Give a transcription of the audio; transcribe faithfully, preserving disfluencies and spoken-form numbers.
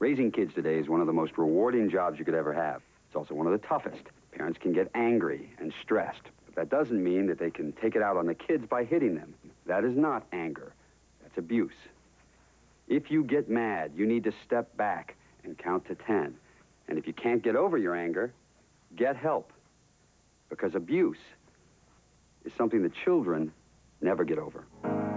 Raising kids today is one of the most rewarding jobs you could ever have. It's also one of the toughest. Parents can get angry and stressed, but that doesn't mean that they can take it out on the kids by hitting them. That is not anger. That's abuse. If you get mad, you need to step back and count to ten. And if you can't get over your anger, get help. Because abuse is something that children never get over.